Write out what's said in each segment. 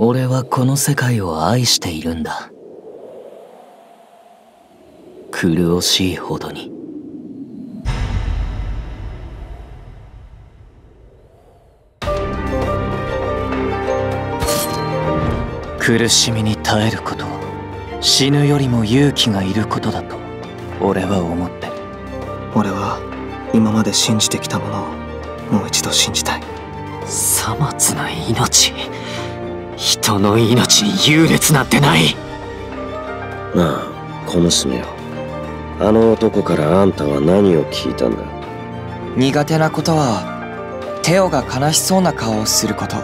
俺はこの世界を愛しているんだ。苦しいほどに。苦しみに耐えることは死ぬよりも勇気がいることだと俺は思ってる。 俺は今まで信じてきたものをもう一度信じたい。 さまつな命、人の命に優劣なんてない。 なあ小娘よ、あの男からあんたは何を聞いたんだ？ 苦手なことはテオが悲しそうな顔をすること。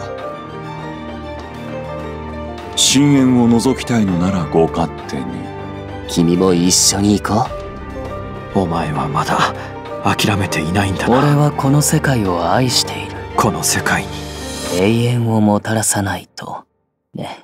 深淵を覗きたいのならご勝手に。 君も一緒に行こお前はまだ諦めていないんだう。 な。 俺はこの世界を愛している。 この世界に永遠をもたらさないとね。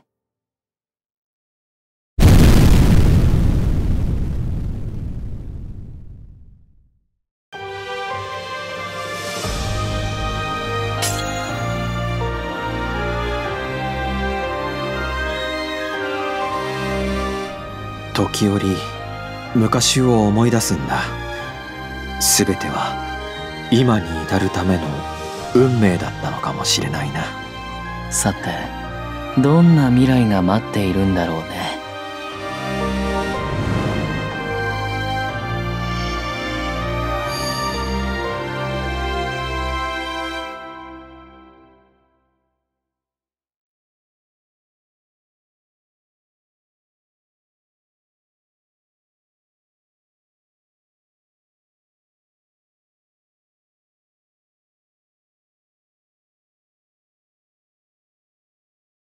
時折昔を思い出すんだ。全ては今に至るための運命だったのかもしれないな。 さて、どんな未来が待っているんだろうね。